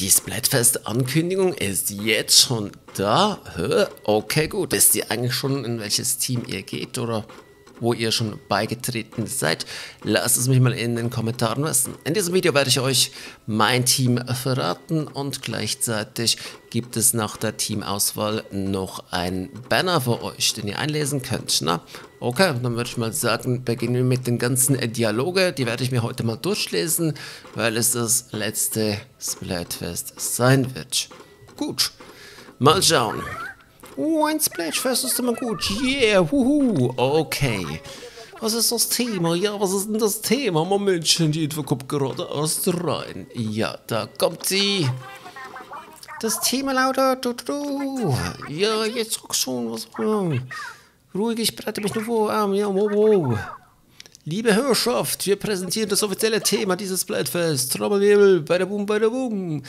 Die Splatfest-Ankündigung ist jetzt schon da? Hä? Okay, gut. Wisst ihr eigentlich schon, in welches Team ihr geht oder wo ihr schon beigetreten seid? Lasst es mich mal in den Kommentaren wissen. In diesem Video werde ich euch mein Team verraten und gleichzeitig gibt es nach der Teamauswahl noch ein Banner für euch, den ihr einlesen könnt. Na, okay, dann würde ich mal sagen, beginnen wir mit den ganzen Dialoge. Die werde ich mir heute mal durchlesen, weil es das letzte Splatfest sein wird. Gut, mal schauen. Oh, ein Splatfest ist immer gut. Yeah, wuhu. Okay. Was ist das Thema? Ja, was ist denn das Thema? Momentchen, die Info kommt gerade erst rein. Ja, da kommt sie. Das Thema lautet... Ja, jetzt schon. Was... Ruhig, ich bereite mich nur vor. Ja, wow. Liebe Hörerschaft, wir präsentieren das offizielle Thema dieses Splatfest. Trommelwirbel, bada-bum.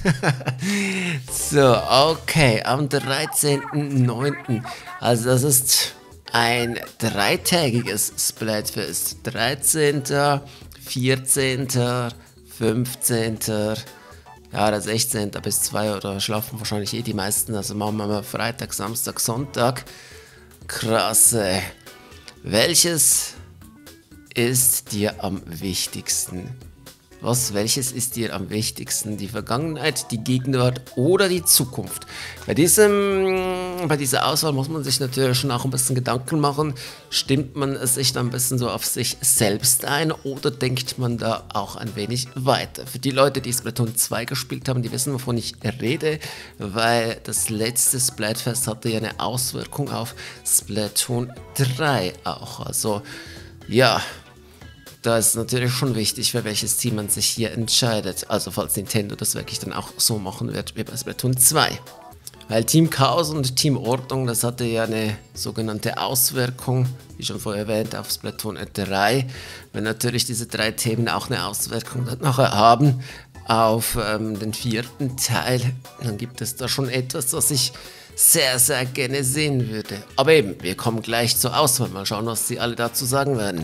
So, okay, am 13.09. Also das ist ein dreitägiges Splatfest. 13., 14., 15., ja, der 16. bis 2 oder schlafen wahrscheinlich die meisten. Also machen wir mal Freitag, Samstag, Sonntag. Krasse. Welches ist dir am wichtigsten? Welches ist dir am wichtigsten? Die Vergangenheit, die Gegenwart oder die Zukunft? Bei dieser Auswahl muss man sich natürlich schon auch ein bisschen Gedanken machen. Stimmt man sich da ein bisschen so auf sich selbst ein oder denkt man da auch ein wenig weiter? Für die Leute, die Splatoon 2 gespielt haben, die wissen, wovon ich rede, weil das letzte Splatfest hatte ja eine Auswirkung auf Splatoon 3 auch. Also, ja, da ist natürlich schon wichtig, für welches Team man sich hier entscheidet. Also falls Nintendo das wirklich dann auch so machen wird wie bei Splatoon 2. Weil Team Chaos und Team Ordnung, das hatte ja eine sogenannte Auswirkung, wie schon vorher erwähnt, auf Splatoon 3. Wenn natürlich diese drei Themen auch eine Auswirkung dann nachher haben auf den vierten Teil, dann gibt es da schon etwas, was ich sehr, sehr gerne sehen würde. Aber eben, wir kommen gleich zur Auswahl. Mal schauen, was sie alle dazu sagen werden.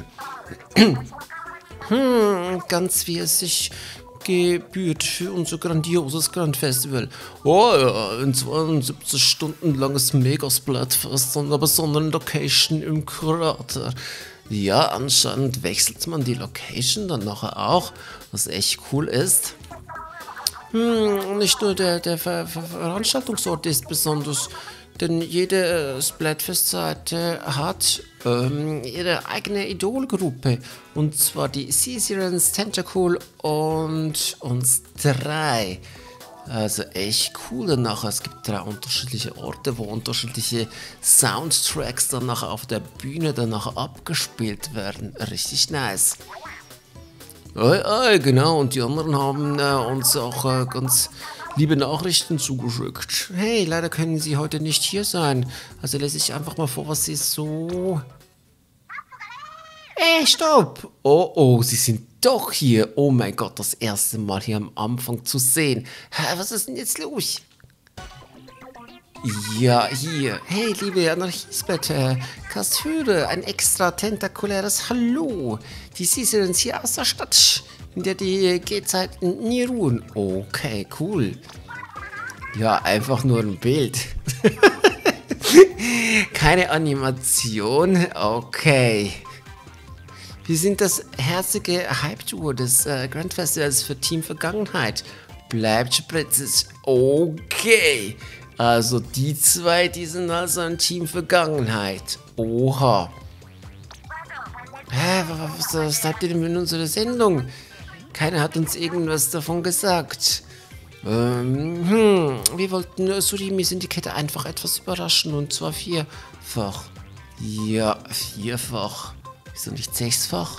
Ganz wie es sich gebührt für unser grandioses Grand Festival. Oh ja, ein 72 Stunden langes Mega-Splatfest an einer besonderen Location im Krater. Ja, anscheinend wechselt man die Location dann nachher auch, was echt cool ist. Nicht nur der Veranstaltungsort ist besonders, denn jede Splatfest-Seite hat ihre eigene Idolgruppe. Und zwar die Caesarans, Tentacool und uns 3. Also echt cool danach. Es gibt 3 unterschiedliche Orte, wo unterschiedliche Soundtracks dann nachher auf der Bühne danach abgespielt werden. Richtig nice. Genau, und die anderen haben uns auch ganz liebe Nachrichten zugeschickt. Hey, leider können Sie heute nicht hier sein. Also lese ich einfach mal vor, was Sie so... Hey, stopp! Oh, Sie sind doch hier. Oh mein Gott, das erste Mal hier am Anfang zu sehen. Was ist denn jetzt los? Ja, hier. Hey, liebe Anarchiesplätter, Kasthöre, ein extra tentakuläres Hallo. Die Caesarans hier aus der Stadt, in der die Gehzeiten nie ruhen. Okay, cool. Ja, einfach nur ein Bild. Keine Animation. Okay. Wir sind das herzige Hype-Duo des Grand Festivals für Team Vergangenheit. Bleibt spritzig. Okay. Also die zwei, die sind also ein Team Vergangenheit. Oha. Was habt ihr denn in unserer Sendung? Keiner hat uns irgendwas davon gesagt. Wir wollten Surimi Syndicate einfach etwas überraschen und zwar 4-fach. Ja, 4-fach. Wieso nicht 6-fach?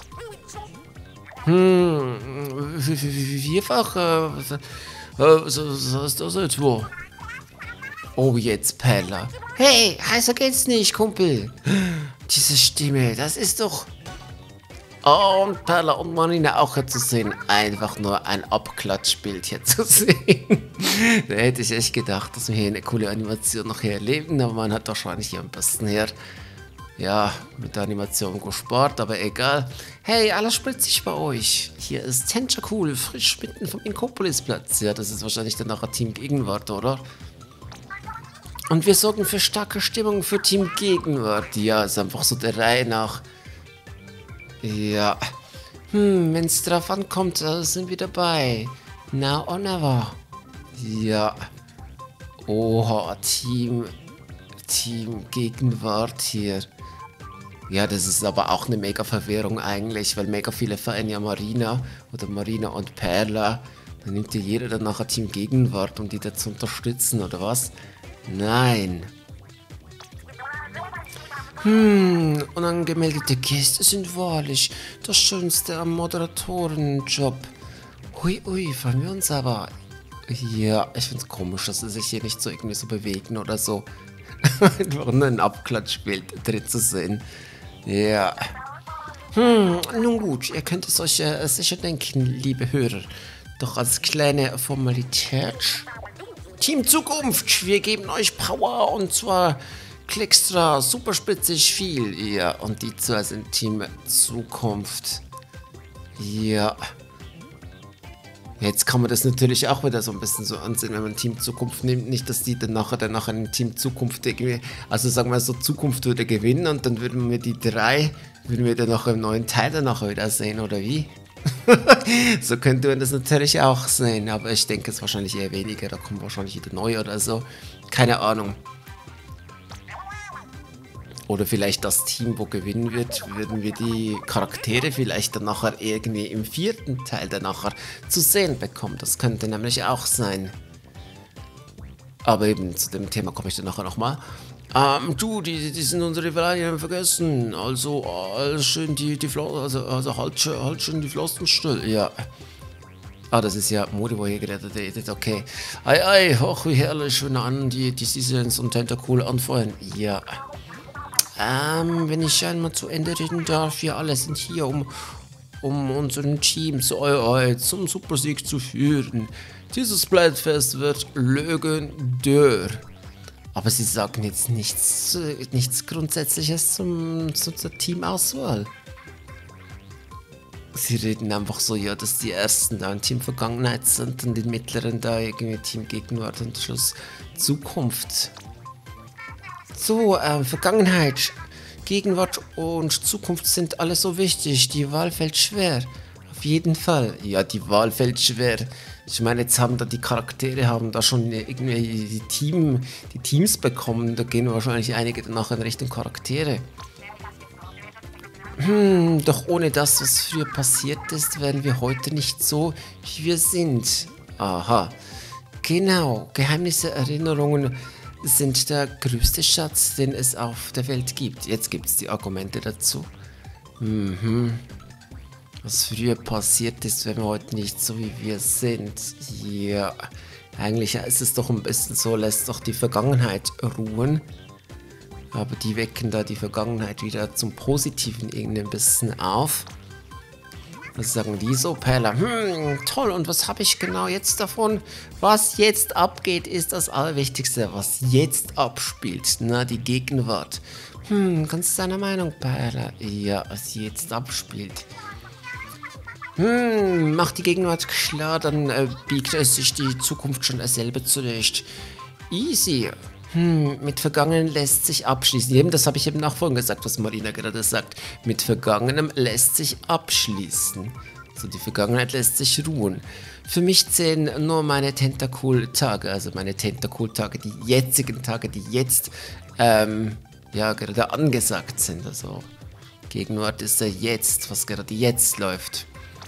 4-fach? Was ist das jetzt wo? Oh, jetzt Pella. Hey, heißer geht's nicht, Kumpel. Diese Stimme, das ist doch... Oh, und Perla und Marina auch hier zu sehen. Einfach nur ein Abklatschbild hier zu sehen. Da hätte ich echt gedacht, dass wir hier eine coole Animation noch hier erleben. Aber man hat wahrscheinlich hier am besten her Ja, mit der Animation gespart, aber egal. Hey, alles spritzig bei euch. Hier ist Tentacool, frisch mitten vom Inkopolisplatz. Ja, das ist wahrscheinlich dann nachher Team Gegenwart, oder? Und wir sorgen für starke Stimmung für Team Gegenwart. Ja, ist einfach so der Reihe nach. Ja. Wenn es drauf ankommt, sind wir dabei. Now or never. Ja. Oha, Team Gegenwart hier. Ja, das ist aber auch eine mega Verwirrung eigentlich, weil mega viele feiern ja Marina oder Marina und Perla. Dann nimmt ja jeder dann nachher Team Gegenwart, um die da zu unterstützen, oder was? Nein. Unangemeldete Gäste sind wahrlich das Schönste am Moderatorenjob. Hui, freuen wir uns aber. Ja, ich find's komisch, dass sie sich hier nicht so irgendwie so bewegen oder so. Einfach nur ein Abklatschbild drin zu sehen. Ja. Nun gut, ihr könnt es euch sicher denken, liebe Hörer. Doch als kleine Formalität. Team Zukunft, wir geben euch Power und zwar Klickstra, super spitzig viel. Ja, und die zwei sind Team Zukunft. Ja. Jetzt kann man das natürlich auch wieder so ein bisschen so ansehen, wenn man Team Zukunft nimmt. Nicht, dass die dann nachher in Team Zukunft irgendwie, also sagen wir so, Zukunft würde gewinnen und dann würden wir die drei, würden wir dann noch im neuen Teil dann nachher wieder sehen, oder wie? So könnte man das natürlich auch sehen, aber ich denke es wahrscheinlich eher weniger, da kommt wahrscheinlich wieder neu oder so. Keine Ahnung. Oder vielleicht das Team, wo gewinnen wird, würden wir die Charaktere vielleicht dann nachher irgendwie im 4. Teil dann nachher zu sehen bekommen. Das könnte nämlich auch sein. Aber eben zu dem Thema komme ich dann nachher nochmal. Die sind unsere Rivalien vergessen. Also, schön die Flossen, also halt schön die Flossen still. Ja. Ah, das ist ja Modi, wo hier gerettet redet. Okay. Ei, hoch wie herrlich, wenn an die Seasons und Tentacool anfeuern. Ja. Wenn ich einmal zu Ende reden darf, wir alle sind hier, um unseren Team zum Supersieg zu führen. Dieses Splatfest wird legendär. Aber sie sagen jetzt nichts Grundsätzliches zur Teamauswahl. Sie reden einfach so, ja, dass die ersten da ein Team Vergangenheit sind und die mittleren da irgendwie Team Gegenwart und Schluss Zukunft. So, Vergangenheit, Gegenwart und Zukunft sind alle so wichtig. Die Wahl fällt schwer. Auf jeden Fall. Ja, die Wahl fällt schwer. Ich meine, jetzt haben da die Charaktere, haben da schon irgendwie die Teams bekommen. Da gehen wahrscheinlich einige danach in Richtung Charaktere. Doch ohne das, was früher passiert ist, wären wir heute nicht so, wie wir sind. Aha. Genau, Geheimnisse, Erinnerungen sind der größte Schatz, den es auf der Welt gibt. Jetzt gibt es die Argumente dazu. Was früher passiert ist, wenn wir heute nicht so wie wir sind. Ja, eigentlich ist es doch ein bisschen so, lässt doch die Vergangenheit ruhen. Aber die wecken da die Vergangenheit wieder zum Positiven irgendwie ein bisschen auf. Was sagen die so, Perla? Toll, und was habe ich genau jetzt davon? Was jetzt abgeht, ist das Allerwichtigste, was jetzt abspielt. Na, die Gegenwart. Ganz deiner Meinung, Perla? Ja, was jetzt abspielt. Macht die Gegenwart klar, dann biegt es sich die Zukunft schon selber zurecht. Easy. Mit Vergangenem lässt sich abschließen. Eben, das habe ich eben auch vorhin gesagt, was Marina gerade sagt. Mit Vergangenem lässt sich abschließen. So, die Vergangenheit lässt sich ruhen. Für mich zählen nur meine Tentacool-Tage, also meine Tentacool-Tage, die jetzigen Tage, die jetzt, ja, gerade angesagt sind. Also, Gegenwart ist ja jetzt, was gerade jetzt läuft.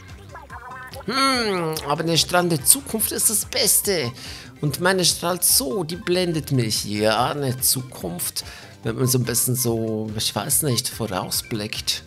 Aber eine strahlende Zukunft ist das Beste. Und meine strahlt so, die blendet mich. Ja, eine Zukunft, wenn man so ein bisschen so, ich weiß nicht, vorausblickt.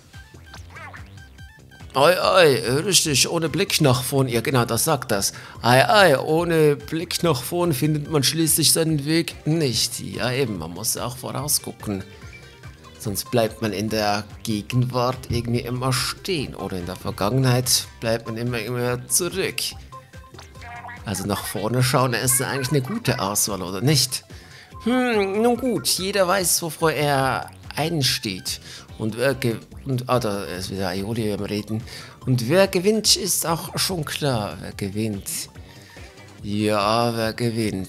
Richtig, ohne Blick nach vorn. Ja, genau, das sagt das. Ohne Blick nach vorn findet man schließlich seinen Weg nicht. Ja, eben, man muss auch vorausgucken. Sonst bleibt man in der Gegenwart irgendwie immer stehen. Oder in der Vergangenheit bleibt man immer zurück. Also nach vorne schauen ist eigentlich eine gute Auswahl, oder nicht? Nun gut, jeder weiß, wovor er einsteht. Und da ist wieder Aioli am Reden. Und wer gewinnt, ist auch schon klar. Wer gewinnt? Ja, wer gewinnt?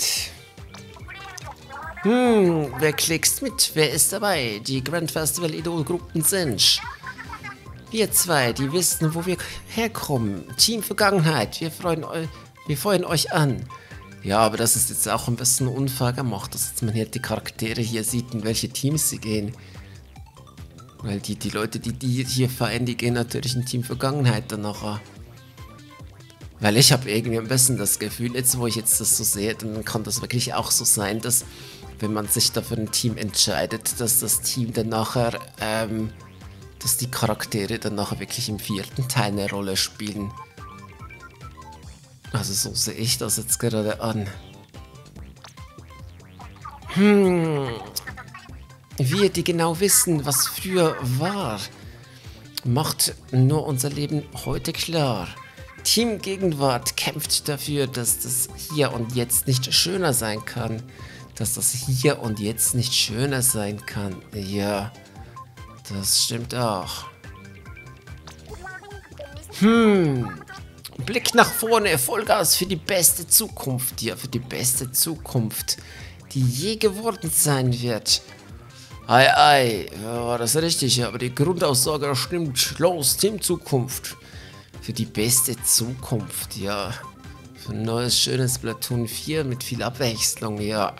Wer klickst mit? Wer ist dabei? Die Grand Festival Idol-Gruppen sind wir zwei, die wissen, wo wir herkommen. Team Vergangenheit, wir freuen euch an. Ja, aber das ist jetzt auch ein bisschen unfair gemacht, dass jetzt man hier die Charaktere hier sieht, in welche Teams sie gehen. Weil die Leute, die hier feiern, die gehen natürlich in Team Vergangenheit dann nachher. Weil ich habe irgendwie ein bisschen das Gefühl, jetzt wo ich jetzt das so sehe, dann kann das wirklich auch so sein, dass wenn man sich da für ein Team entscheidet, dass das Team dann nachher, dass die Charaktere dann nachher wirklich im 4. Teil eine Rolle spielen. Also so sehe ich das jetzt gerade an. Wir, die genau wissen, was früher war, macht nur unser Leben heute klar. Team Gegenwart kämpft dafür, dass das Hier und Jetzt nicht schöner sein kann. Dass das Hier und Jetzt nicht schöner sein kann. Ja, das stimmt auch. Blick nach vorne, Vollgas für die beste Zukunft. Ja, für die beste Zukunft, die je geworden sein wird. Ei, ja, das ist richtig, aber die Grundaussage stimmt. Los, Team Zukunft. Für die beste Zukunft, ja. Für ein neues, schönes Splatoon 4 mit viel Abwechslung, ja.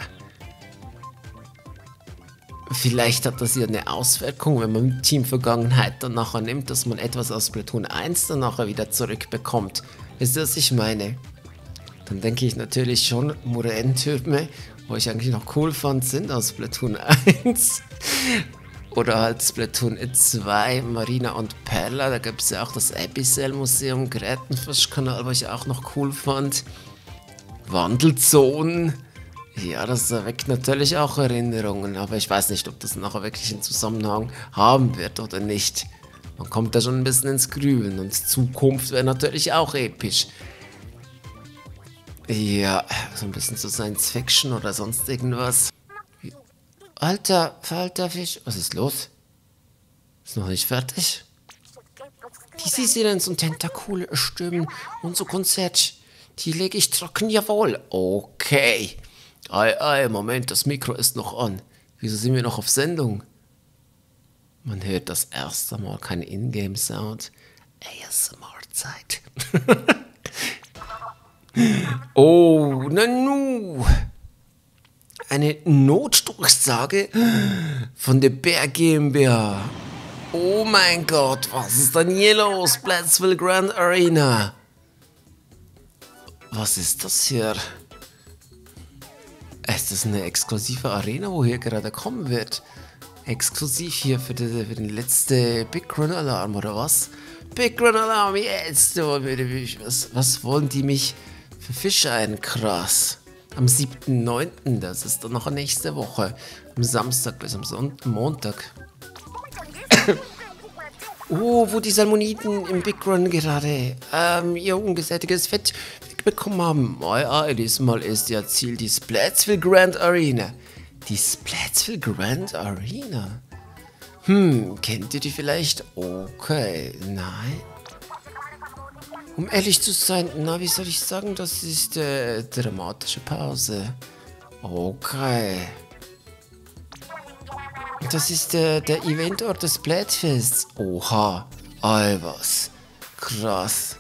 Vielleicht hat das ja eine Auswirkung, wenn man Team Vergangenheit dann nachher nimmt, dass man etwas aus Splatoon 1 dann nachher wieder zurückbekommt. Wisst ihr, was ich meine? Dann denke ich natürlich schon, Moränentürme, wo ich eigentlich noch cool fand, sind aus Splatoon 1. Oder halt Splatoon 2, Marina und Perla, da gibt es ja auch das Abyssal Museum, Grätenfischkanal, was ich auch noch cool fand. Wandelzonen. Ja, das weckt natürlich auch Erinnerungen, aber ich weiß nicht, ob das nachher wirklich einen Zusammenhang haben wird oder nicht. Man kommt da schon ein bisschen ins Grübeln und Zukunft wäre natürlich auch episch. Ja, so ein bisschen zu Science Fiction oder sonst irgendwas. Alter, veralter Fisch, was ist los? Ist noch nicht fertig? Die Sisirens und Tentakule stimmen, unser Konzert, die lege ich trocken, jawohl. Okay. Ei, Moment, das Mikro ist noch an. Wieso sind wir noch auf Sendung? Man hört das erste Mal kein Ingame-Sound. ASMR-Zeit. Oh, Nanu. Eine Notdurchsage von der Bär GmbH. Oh mein Gott, was ist denn hier los? Plattsville Grand Arena. Was ist das hier? Ist das eine exklusive Arena, wo hier gerade kommen wird? Exklusiv hier für den letzten Big Run Alarm, oder was? Big Run Alarm, jetzt! Was wollen die mich für Fische ein? Krass. Am 7.9., das ist dann noch nächste Woche. Am Samstag bis am Montag. Oh, wo die Salmoniden im Big Run gerade ihr ungesättigtes Fett bekommen haben. Diesmal ist ja Ziel die Splatsville Grand Arena. Die Splatsville Grand Arena? Kennt ihr die vielleicht? Okay, nein. Um ehrlich zu sein, na, wie soll ich sagen, das ist dramatische Pause. Okay. Das ist der Eventort des Splatfests. Oha, was. Krass.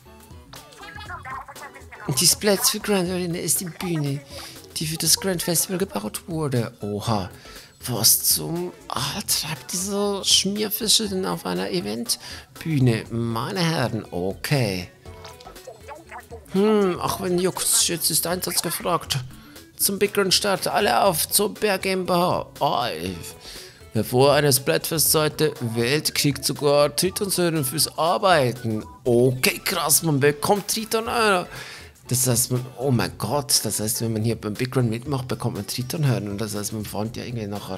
Die Splatsville Grand Arena ist die Bühne, die für das Grand Festival gebaut wurde. Oha. Was zum treibt diese Schmierfische denn auf einer Eventbühne? Meine Herren, okay. Auch wenn juckt's, jetzt ist Einsatz gefragt. Zum Big Run Start, alle auf zur Bär GmbH. Wer vor einer Splatfest-Seite wählt, kriegt sogar Triton-Säuren fürs Arbeiten. Okay, krass, man bekommt Triton-Euro. Das heißt, oh mein Gott, das heißt, wenn man hier beim Big Run mitmacht, bekommt man Triton-Hören. Und das heißt, man fand ja irgendwie nachher.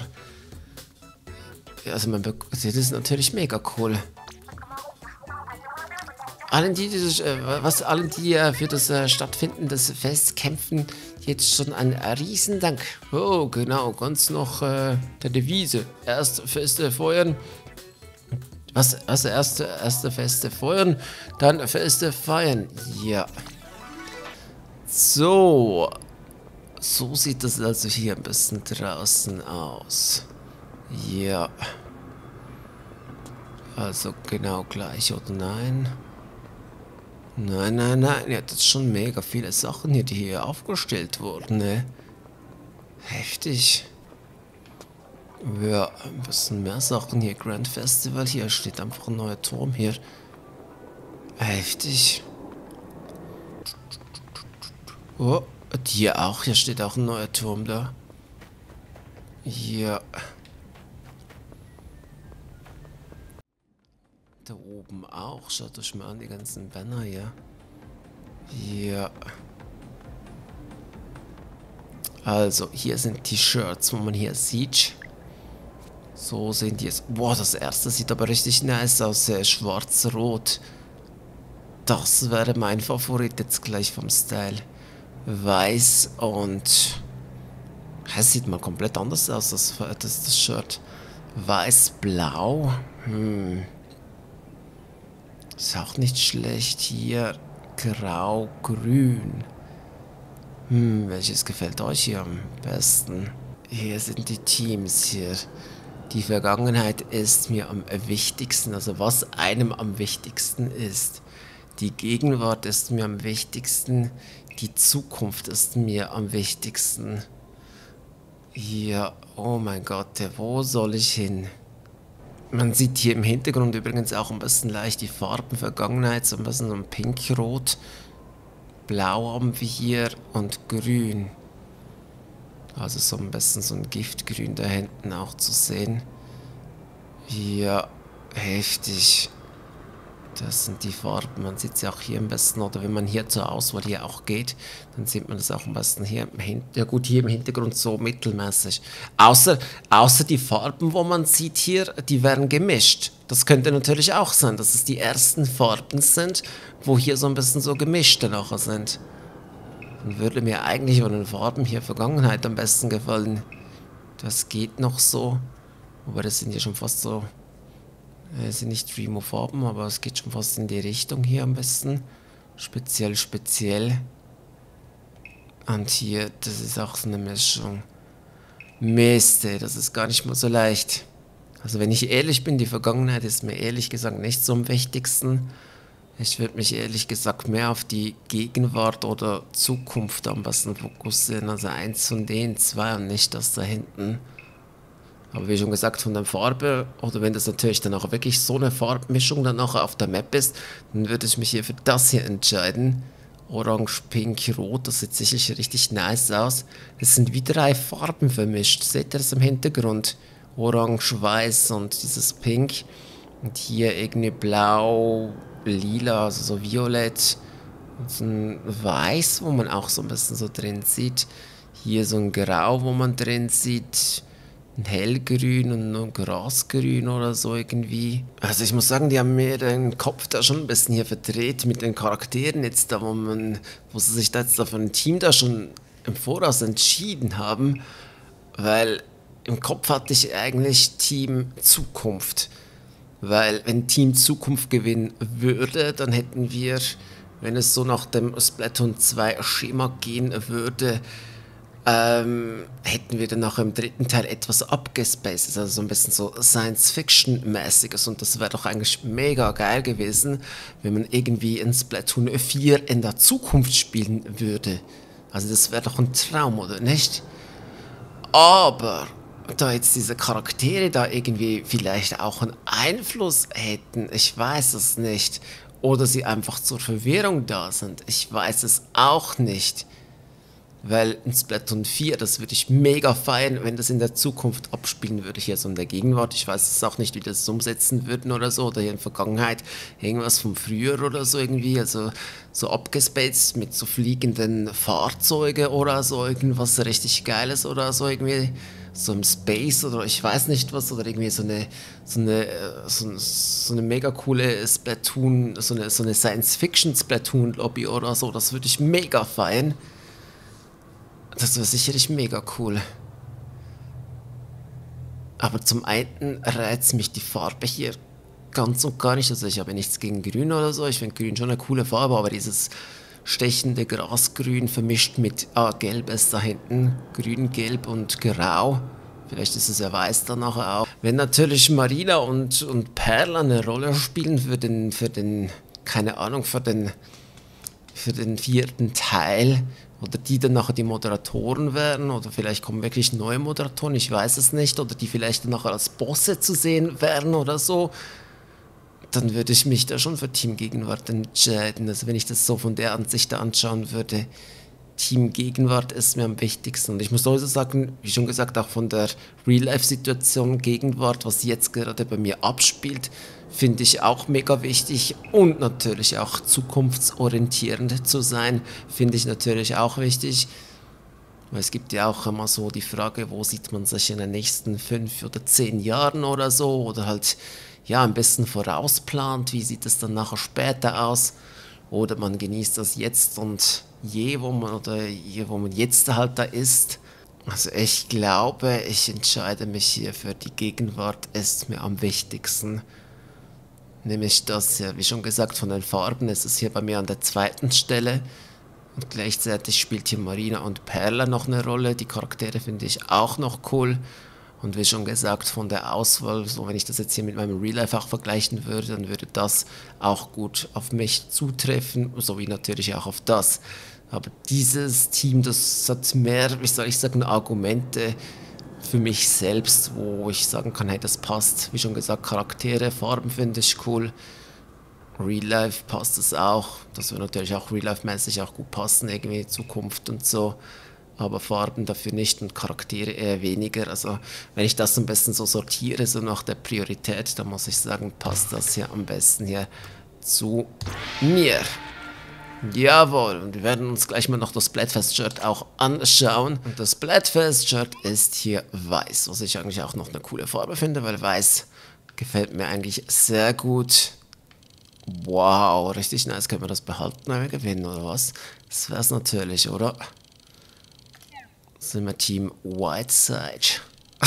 Ja, also das ist natürlich mega cool. allen die, allen die für das Stattfinden des Fests kämpfen, jetzt schon ein Riesendank. Oh, genau, ganz noch der Devise. Erst Feste feuern. Was? Erste Feste feuern, dann Feste feiern. Ja. So. So sieht das also hier ein bisschen draußen aus. Ja. Also genau gleich, oder nein? Nein. Ja, das sind schon mega viele Sachen hier, die hier aufgestellt wurden, ne? Heftig. Ja, ein bisschen mehr Sachen hier. Grand Festival, hier steht einfach ein neuer Turm hier. Heftig. Oh, hier auch. Hier steht auch ein neuer Turm da. Ja. Da oben auch. Schaut euch mal an, die ganzen Banner hier. Ja. Also, hier sind die Shirts, wo man hier sieht. So sehen die jetzt. Boah, das erste sieht aber richtig nice aus. Schwarz-Rot. Das wäre mein Favorit jetzt gleich vom Style. Weiß und... Es sieht mal komplett anders aus, das Shirt. Weiß-Blau. Ist auch nicht schlecht. Hier Grau-Grün. Welches gefällt euch hier am besten? Hier sind die Teams hier. Die Vergangenheit ist mir am wichtigsten, also was einem am wichtigsten ist. Die Gegenwart ist mir am wichtigsten, die Zukunft ist mir am wichtigsten. Hier, oh mein Gott, wo soll ich hin? Man sieht hier im Hintergrund übrigens auch ein bisschen leicht die Farben Vergangenheit, so ein bisschen so ein Pink-Rot. Blau haben wir hier und Grün. Also so ein bisschen so ein Giftgrün da hinten auch zu sehen. Ja, heftig. Das sind die Farben. Man sieht sie auch hier am besten. Oder wenn man hier zur Auswahl hier auch geht, dann sieht man das auch am besten hier im Hintergrund. Ja gut, hier im Hintergrund so mittelmäßig. Außer die Farben, wo man sieht hier, die werden gemischt. Das könnte natürlich auch sein, dass es die ersten Farben sind, wo hier so ein bisschen so gemischte nachher sind. Dann würde mir eigentlich von den Farben hier Vergangenheit am besten gefallen. Das geht noch so. Aber das sind hier schon fast so... sind nicht Dreamo-Farben, aber es geht schon fast in die Richtung hier am besten. Speziell. Und hier, das ist auch so eine Mischung. Mist, ey, das ist gar nicht mal so leicht. Also wenn ich ehrlich bin, die Vergangenheit ist mir ehrlich gesagt nicht so am wichtigsten. Ich würde mich ehrlich gesagt mehr auf die Gegenwart oder Zukunft am besten fokussieren. Also eins von den zwei und nicht das da hinten. Aber wie schon gesagt, von der Farbe, oder wenn das natürlich dann auch wirklich so eine Farbmischung dann auch auf der Map ist, dann würde ich mich hier für das hier entscheiden. Orange, Pink, Rot, das sieht sicherlich richtig nice aus. Es sind wie 3 Farben vermischt. Seht ihr das im Hintergrund? Orange, Weiß und dieses Pink. Und hier irgendwie Blau, Lila, also so Violett. Und so ein Weiß, wo man auch so ein bisschen so drin sieht. Hier so ein Grau, wo man drin sieht. Ein Hellgrün und ein Grasgrün oder so irgendwie. Also ich muss sagen, die haben mir den Kopf da schon ein bisschen hier verdreht mit den Charakteren jetzt da, wo sie sich da jetzt da von dem Team da schon im Voraus entschieden haben. Weil im Kopf hatte ich eigentlich Team Zukunft. Weil wenn Team Zukunft gewinnen würde, dann hätten wir, wenn es so nach dem Splatoon 2 Schema gehen würde, hätten wir dann auch im dritten Teil etwas abgespaced, also so ein bisschen so Science-Fiction-mäßiges, und das wäre doch eigentlich mega geil gewesen, wenn man irgendwie in Splatoon 4 in der Zukunft spielen würde. Also das wäre doch ein Traum, oder nicht? Aber da jetzt diese Charaktere da irgendwie vielleicht auch einen Einfluss hätten, ich weiß es nicht. Oder sie einfach zur Verwirrung da sind, ich weiß es auch nicht. Weil in Splatoon 4, das würde ich mega feiern, wenn das in der Zukunft abspielen würde, hier so in der Gegenwart. Ich weiß es auch nicht, wie das umsetzen würden oder so, oder hier in der Vergangenheit irgendwas von früher oder so irgendwie, also so abgespaced mit so fliegenden Fahrzeugen oder so, irgendwas richtig Geiles oder so irgendwie. so im Space oder ich weiß nicht was oder irgendwie so eine mega coole Splatoon, so eine Science-Fiction-Splatoon-Lobby oder so. Das würde ich mega feiern. Das wäre sicherlich mega cool. Aber zum einen reizt mich die Farbe hier ganz und gar nicht. Also ich habe nichts gegen Grün oder so. Ich finde Grün schon eine coole Farbe, aber dieses stechende Grasgrün vermischt mit Gelb ist da hinten. Grün, Gelb und Grau. Vielleicht ist es ja weiß dann nachher auch. Wenn natürlich Marina und Perla eine Rolle spielen keine Ahnung, für den vierten Teil oder die dann nachher die Moderatoren werden oder vielleicht kommen wirklich neue Moderatoren, ich weiß es nicht, oder die vielleicht dann nachher als Bosse zu sehen werden oder so, dann würde ich mich da schon für Team Gegenwart entscheiden. Also wenn ich das so von der Ansicht anschauen würde, Team Gegenwart ist mir am wichtigsten. Und ich muss sowieso sagen, wie schon gesagt, auch von der Real-Life-Situation Gegenwart, was jetzt gerade bei mir abspielt, finde ich auch mega wichtig. Und natürlich auch zukunftsorientierend zu sein, finde ich natürlich auch wichtig. Weil es gibt ja auch immer so die Frage, wo sieht man sich in den nächsten 5 oder 10 Jahren oder so. Oder halt, ja, am besten vorausplant, wie sieht es dann nachher später aus. Oder man genießt das jetzt und wo man jetzt halt da ist. Also ich glaube, ich entscheide mich hier für die Gegenwart, ist mir am wichtigsten. Nämlich das, ja, wie schon gesagt, von den Farben ist es hier bei mir an der zweiten Stelle. Und gleichzeitig spielt hier Marina und Perla noch eine Rolle. Die Charaktere finde ich auch noch cool. Und wie schon gesagt, von der Auswahl, so wenn ich das jetzt hier mit meinem Real-Life auch vergleichen würde, dann würde das auch gut auf mich zutreffen, sowie natürlich auch auf das. Aber dieses Team, das hat mehr, wie soll ich sagen, Argumente für mich selbst, wo ich sagen kann, hey, das passt. Wie schon gesagt, Charaktere, Farben finde ich cool. Real-Life passt es auch. Das wird natürlich auch Real-Life-mäßig auch gut passen, irgendwie Zukunft und so. Aber Farben dafür nicht und Charaktere eher weniger. Also wenn ich das am besten so sortiere, so nach der Priorität, dann muss ich sagen, passt das hier am besten hier zu mir. Jawohl, und wir werden uns gleich mal noch das Splatfest-Shirt auch anschauen. Und das Splatfest-Shirt ist hier weiß, was ich eigentlich auch noch eine coole Farbe finde, weil weiß gefällt mir eigentlich sehr gut. Wow, richtig nice. Können wir das behalten, wenn wir gewinnen, oder was? Das wäre es natürlich, oder? Sind wir Team Whiteside.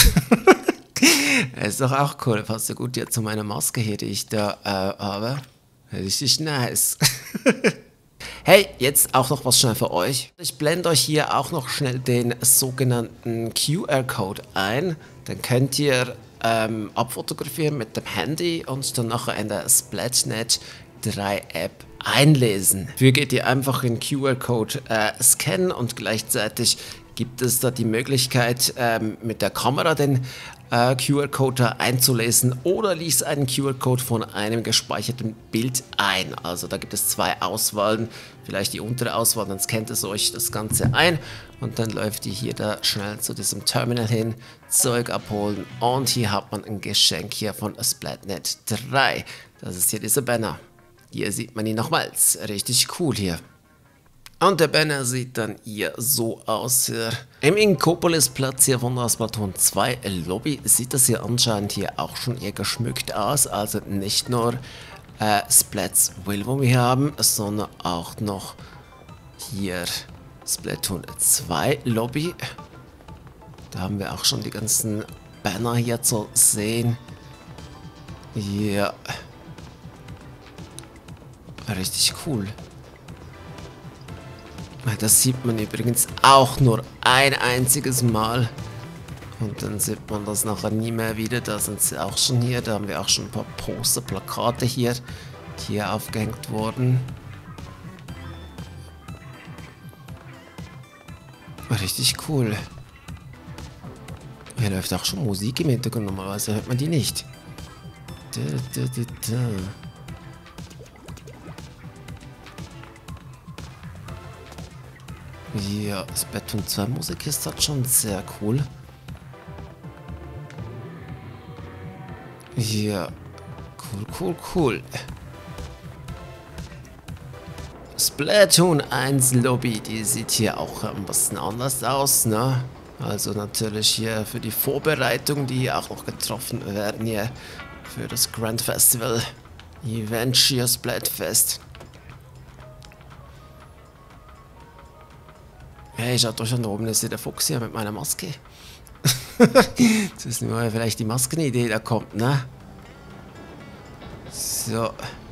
Ist doch auch cool. Passt ja gut jetzt zu meiner Maske hier, die ich da habe. Richtig nice. Hey, jetzt auch noch was schnell für euch. Ich blende euch hier auch noch schnell den sogenannten QR-Code ein. Den könnt ihr abfotografieren mit dem Handy und dann nachher in der Splatnet 3 App einlesen. Dafür geht ihr einfach den QR-Code scannen und gleichzeitig gibt es da die Möglichkeit mit der Kamera den QR-Code einzulesen oder liest einen QR-Code von einem gespeicherten Bild ein. Also da gibt es 2 Auswahlen, vielleicht die untere Auswahl, dann scannt es euch das Ganze ein und dann läuft ihr hier da schnell zu diesem Terminal hin, Zeug abholen und hier hat man ein Geschenk hier von Splatnet 3. Das ist hier dieser Banner. Hier sieht man ihn nochmals, richtig cool hier. Und der Banner sieht dann hier so aus. Hier. Im Inkopolis-Platz hier von der Splatoon 2 Lobby sieht das hier anscheinend hier auch schon eher geschmückt aus. Also nicht nur Splats Will, wo wir hier haben, sondern auch noch hier Splatoon 2 Lobby. Da haben wir auch schon die ganzen Banner hier zu sehen. Ja. Richtig cool. Das sieht man übrigens auch nur ein einziges Mal. Und dann sieht man das nachher nie mehr wieder. Da sind sie auch schon hier. Da haben wir auch schon ein paar Poster, Plakate hier, die hier aufgehängt wurden. Richtig cool. Hier läuft auch schon Musik im Hintergrund. Normalerweise hört man die nicht. Ja, Splatoon 2 Musik ist halt schon sehr cool. Ja, cool. Splatoon 1 Lobby, die sieht hier auch ein bisschen anders aus, ne? Also natürlich hier für die Vorbereitung, die auch noch getroffen werden hier für das Grand Festival. Eventia Splatfest. Hey, schaut euch an, da oben ist hier der Fuchs hier mit meiner Maske. Jetzt wissen wir, woher vielleicht die Maskenidee da kommt, ne? So.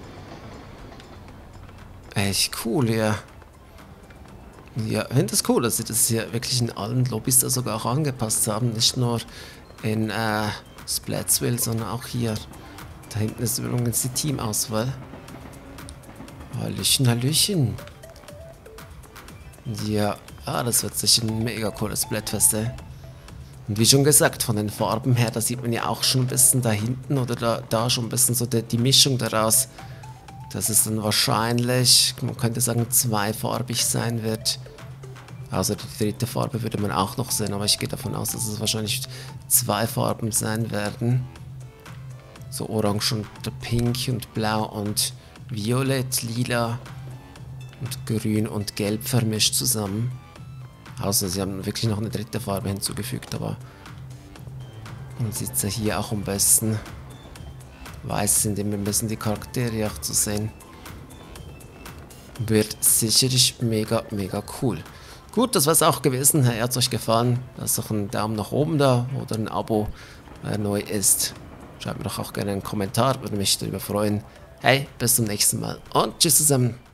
Echt cool hier. Ja, ich finde das cool, dass sie das hier wirklich in allen Lobbys da sogar auch angepasst haben. Nicht nur in Splatsville, sondern auch hier. Da hinten ist übrigens die Teamauswahl. Hallöchen, Hallöchen. Ja, das wird sicher ein mega cooles Splatfest, ey. Und wie schon gesagt, von den Farben her, da sieht man ja auch schon ein bisschen da hinten oder da schon ein bisschen so die Mischung daraus. Dass es dann wahrscheinlich, man könnte sagen, zweifarbig sein wird. Also die dritte Farbe würde man auch noch sehen, aber ich gehe davon aus, dass es wahrscheinlich zwei Farben sein werden. So orange und pink und blau und violett, lila und grün und gelb vermischt zusammen. Außer sie haben wirklich noch eine dritte Farbe hinzugefügt, aber man sieht es ja hier auch am besten. Weiß sind immer ein bisschen die Charaktere auch zu sehen. Wird sicherlich mega, mega cool. Gut, das war es auch gewesen. Hey, hat es euch gefallen? Lasst doch einen Daumen nach oben da oder ein Abo, wer neu ist. Schreibt mir doch auch gerne einen Kommentar, würde mich darüber freuen. Hey, bis zum nächsten Mal und tschüss zusammen.